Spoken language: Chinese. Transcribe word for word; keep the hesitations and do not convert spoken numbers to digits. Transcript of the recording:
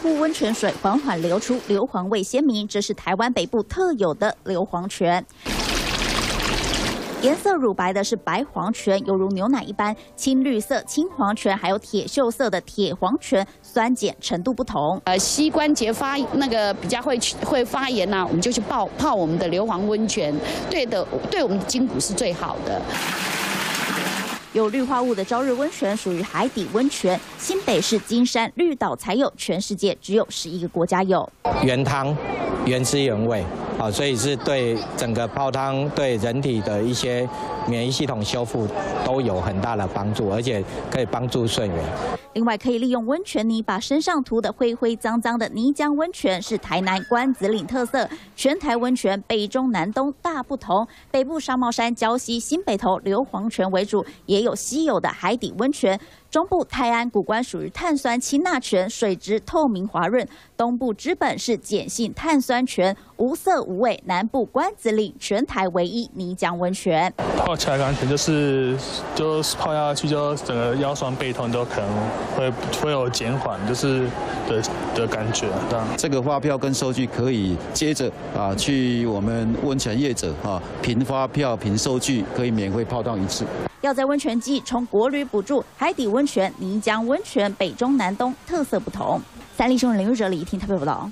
乎温泉水缓缓流出，硫磺味鲜明，这是台湾北部特有的硫磺泉。 颜色乳白的是白黄泉，犹如牛奶一般；青绿色青黄泉，还有铁锈色的铁黄泉，酸碱程度不同。 呃，膝关节发那个比较会会发炎呐、啊，我们就去泡泡我们的硫磺温泉，对的，对我们的筋骨是最好的。 有氯化物的朝日温泉属于海底温泉，新北市金山绿岛才有，全世界只有十一个国家有。 原汤，原汁原味，好，所以是对整个泡汤对人体的一些免疫系统修复都有很大的帮助，而且可以帮助睡眠。 另外，可以利用温泉泥把身上涂得灰灰脏脏的泥浆温泉是台南关子岭特色，全台温泉北中南东大不同，北部沙帽山、礁溪、新北投硫磺泉为主，也有稀有的海底温泉。 中部泰安古关属于碳酸氢钠泉，水质透明滑润；东部知本是碱性碳酸泉，无色无味。南部关子岭全台唯一泥浆温泉， 泡起来感觉就是就是泡下去就整个腰酸背痛都可能会会有减缓，就是的的感觉。这样， 这个发票跟收据可以接着啊去我们温泉业者啊凭发票凭收据可以免费泡汤一次。 要在温泉季从国旅补助，海底温泉、泥浆温泉北中南东特色不同。三立新闻林玉哲、李怡婷特别报道。